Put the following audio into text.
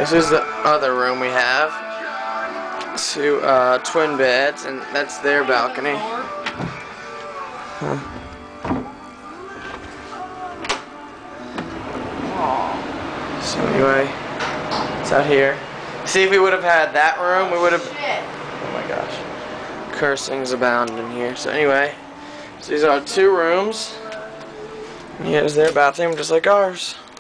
This is the other room we have. Two twin beds, and that's their balcony. Huh. So anyway, it's out here. See, if we would have had that room, we would have... Oh my gosh. Cursings abound in here. So anyway, so these are 2 rooms. And here's their bathroom, just like ours.